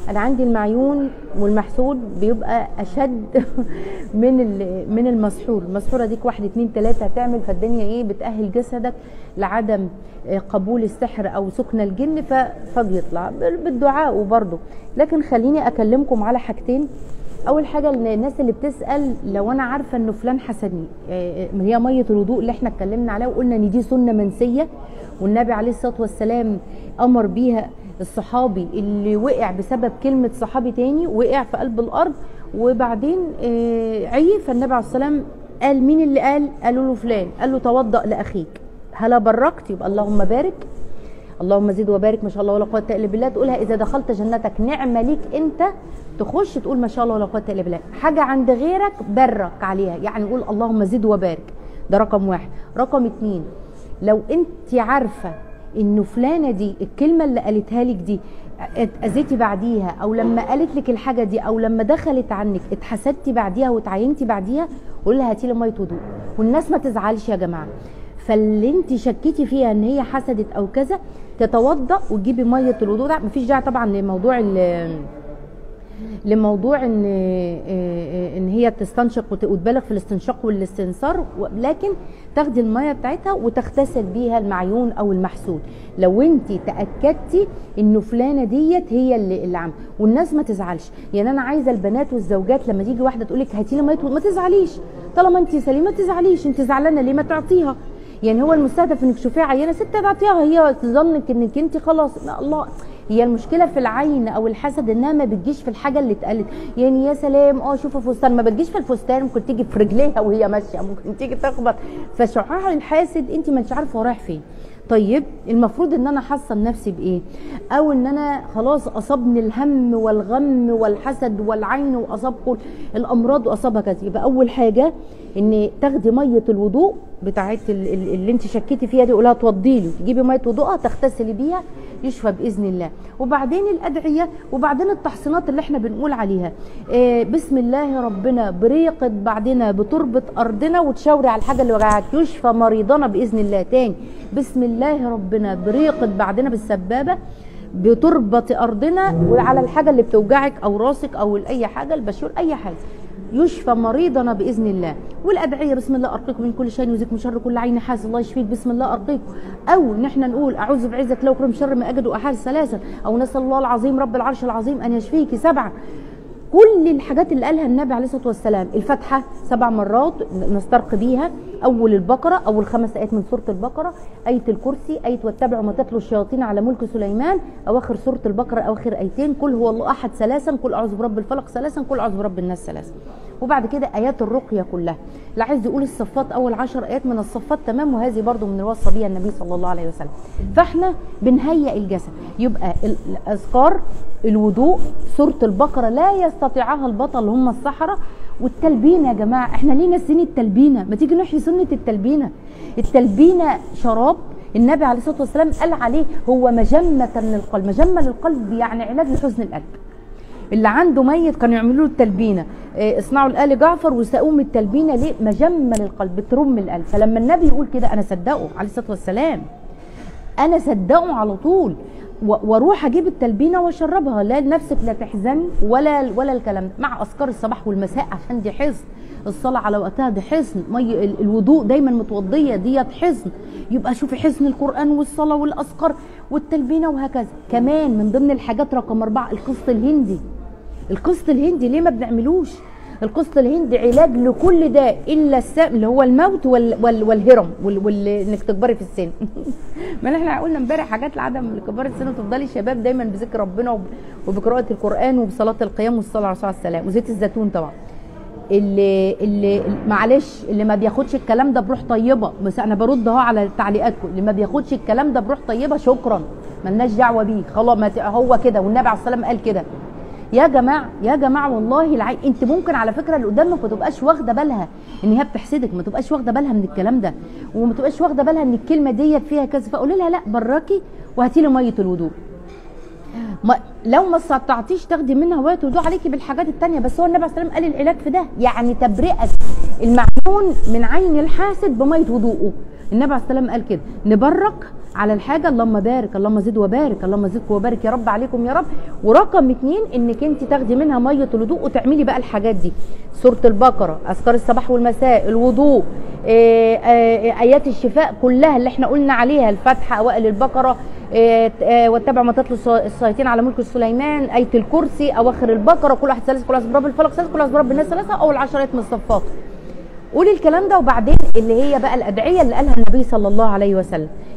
انا عندي المعيون والمحسود بيبقى اشد من المسحور. المسحوره ديك 1 2 3 هتعمل، فالدنيا ايه بتأهل جسدك لعدم قبول السحر او سكن الجن، فبيطلع بالدعاء وبرده. لكن خليني اكلمكم على حاجتين. اول حاجه الناس اللي بتسال لو انا عارفه انه فلان حسدني، هي ميه الوضوء اللي احنا اتكلمنا عليها وقلنا ان دي سنه منسيه، والنبي عليه الصلاه والسلام امر بيها الصحابي اللي وقع بسبب كلمه صحابي تاني، وقع في قلب الارض وبعدين عي، فالنبي عليه الصلاه والسلام قال مين اللي قال؟ قالوا له فلان. قال له توضأ لاخيك. هلا بركت؟ يبقى اللهم بارك، اللهم زد وبارك، ما شاء الله ولا قوه الا بالله. تقولها اذا دخلت جنتك، نعمه ليك انت تخش تقول ما شاء الله ولا قوه الا بالله. حاجه عند غيرك برك عليها، يعني قول اللهم زد وبارك. ده رقم 1. رقم 2، لو انت عارفه انه فلانه دي الكلمه اللي قالتها لك دي اتاذيتي بعديها، او لما قالت لك الحاجه دي، او لما دخلت عنك اتحسدتي بعديها وتعينتي بعديها، قولي لها هاتي لي ميه وضوء. والناس ما تزعلش يا جماعه. فاللي انت شكيتي فيها ان هي حسدت او كذا، تتوضا وتجيبي ميه الوضوء. ده مفيش داعي طبعا لموضوع ان هي تستنشق وتبالغ في الاستنشاق والاستنثار، لكن تاخدي الميه بتاعتها وتغتسل بيها المعيون او المحسود لو انت تاكدتي انه فلانه ديت هي اللي عامله. والناس ما تزعلش. يعني انا عايزه البنات والزوجات لما تيجي واحده تقول لك هاتي لي ميه ما تزعليش، طالما انت سليمه ما تزعليش. انت زعلانه ليه؟ ما تعطيها. يعني هو المستهدف انك تشوفيها عيانه ست تعطيها، هي تظنك انك انت خلاص. لا الله، هي المشكله في العين او الحسد انها ما بتجيش في الحاجه اللي اتقالت. يعني يا سلام شوفوا فستان، ما بتجيش في الفستان، ممكن تيجي في رجليها وهي ماشيه، ممكن تيجي تخبط. فشعاع الحاسد انت ما انتش عارفه هو رايح فين. طيب المفروض ان انا احصن نفسي بايه؟ او ان انا خلاص اصابني الهم والغم والحسد والعين واصابكم الامراض واصابها كذا. يبقى اول حاجه ان تاخدي ميه الوضوء بتاعت اللي انت شكيتي فيها دي، قولها توضي له، تجيبي ميه وضوءها تغتسلي بيها يشفى باذن الله. وبعدين الادعيه، وبعدين التحصينات اللي احنا بنقول عليها. بسم الله ربنا بريقه بعدنا بتربه ارضنا، وتشاوري على الحاجه اللي وجعك يشفى مريضنا باذن الله. تاني بسم الله ربنا بريقه بعدنا بالسبابه بتربه ارضنا، وعلى الحاجه اللي بتوجعك او راسك او اي حاجه، البشور اي حاجه، يشفى مريضنا باذن الله. والادعيه بسم الله ارقيكم من كل شيء يؤذيكم من شر كل عين حاسد الله يشفيك بسم الله ارقيكم. او ان احنا نقول اعوذ بعزك لو كرم شر ما اجد واحال 3، او نسال الله العظيم رب العرش العظيم ان يشفيك 7. كل الحاجات اللي قالها النبي عليه الصلاه والسلام. الفاتحه 7 مرات نسترقي بيها، اول البقره، اول 5 ايات من سوره البقره، ايه الكرسي، ايه واتبعوا ما تتلو الشياطين على ملك سليمان، اواخر سوره البقره اواخر ايتين، قل هو الله احد 3، قل اعوذ برب الفلق 3، قل اعوذ برب الناس 3. وبعد كده ايات الرقيه كلها. لا عايز يقول الصفات اول 10 ايات من الصفات تمام، وهذه برضو من الوصى بيها النبي صلى الله عليه وسلم. فاحنا بنهيئ الجسد. يبقى الاذكار، الوضوء، سوره البقره لا يستطيعها البطل هم السحره، والتلبينه. يا جماعه احنا ليه ناسين التلبينه؟ ما تيجي نحيي سنه التلبينه. التلبينه شراب النبي عليه الصلاه والسلام قال عليه هو مجمه للقلب. مجمه للقلب يعني علاج لحزن القلب. اللي عنده ميت كانوا يعملوا له التلبينه، اصنعوا لآل جعفر وسقوم التلبينه. ليه؟ مجمه للقلب، بترم القلب. فلما النبي يقول كده انا صدقه عليه الصلاه والسلام، انا صدقه على طول، واروح اجيب التلبينه واشربها. لا نفسك لا تحزن ولا الكلام ده، مع اذكار الصباح والمساء عشان دي حصن. الصلاه على وقتها دي حصن، الوضوء دايما متوضيه ديت حصن. يبقى شوفي حصن القران والصلاه والاذكار والتلبينه وهكذا. كمان من ضمن الحاجات رقم 4 القسط الهندي. القسط الهندي ليه ما بنعملوش؟ القسط الهندي علاج لكل داء الا اللي هو الموت والهرم انك تكبري في السن. ما احنا قلنا امبارح حاجات لعدم كبار السن، وتفضلي شباب دايما بذكر ربنا وبقراءه القران وبصلاه القيام والصلاه على الرسول صلى الله عليه وسلم وزيت الزيتون طبعا. اللي معلش اللي ما بياخدش الكلام ده بروح طيبه، بس انا برد اهو على تعليقاتكم، اللي ما بياخدش الكلام ده بروح طيبه شكرا ملناش دعوه بيه خلاص. هو كده والنبي عليه الصلاه والسلام قال كده. يا جماعه والله انت ممكن على فكره اللي قدامك ما تبقاش واخده بالها ان هي بتحسدك، ما تبقاش واخده بالها من الكلام ده، وما تبقاش واخده بالها ان الكلمه ديت فيها كذا، فقولي لها لا براكي وهاتي لي ميه الوضوء. لو ما استطعتيش تاخدي منها ميه الوضوء عليكي بالحاجات الثانيه، بس هو النبي عليه الصلاه والسلام قال العلاج في ده، يعني تبرئه المعيون من عين الحاسد بميه وضوءه. النبي عليه الصلاه والسلام قال كده نبرك على الحاجه اللهم بارك، اللهم زد وبارك، اللهم زد وبارك يا رب عليكم يا رب. ورقم 2 انك انت تاخدي منها ميه الوضوء وتعملي بقى الحاجات دي، سوره البقره، اذكار الصباح والمساء، الوضوء، ايات الشفاء كلها اللي احنا قلنا عليها، الفاتحه، اوائل البقره، واتبع ما تتلو الشياطين على ملك سليمان، ايه الكرسي، اواخر البقره، كل واحد ثلاثه، كل واحد برب الفلق ثلاثه، كل واحد برب الناس ثلاثه، او ال10 ايات من الصفات. قولي الكلام ده. وبعدين اللي هي بقى الادعيه اللي قالها النبي صلى الله عليه وسلم،